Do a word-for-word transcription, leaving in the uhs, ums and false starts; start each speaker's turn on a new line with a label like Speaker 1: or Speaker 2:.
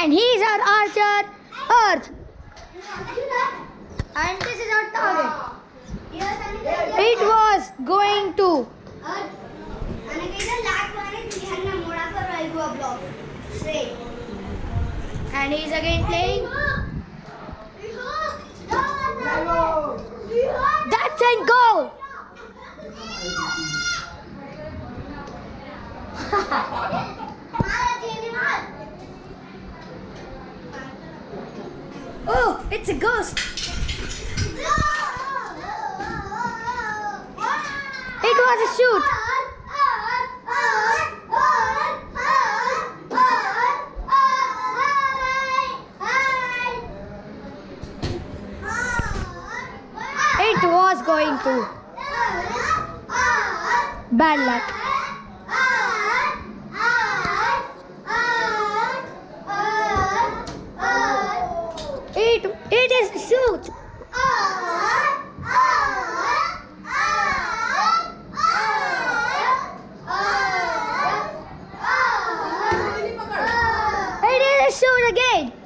Speaker 1: And he's our archer, Earth. And this is our target. It was going to. And he's again playing. That's a goal. Oh, it's a ghost. It was a shoot. It was going to. Bad luck. It, it is a shoot. It is a shoot again.